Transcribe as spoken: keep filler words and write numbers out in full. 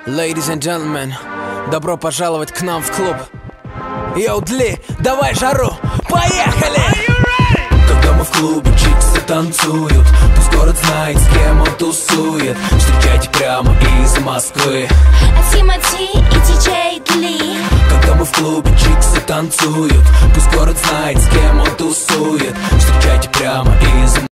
Ladies and gentlemen, добро пожаловать к нам в клуб. Йоу, Дли, давай жару, поехали! Когда мы в клубе, чиксы танцуют, пусть город знает, с кем он тусует. Встречайте прямо из Москвы Тимати и диджей Дли. Когда мы в клубе, чиксы танцуют, пусть город знает, с кем он тусует. Встречайте прямо из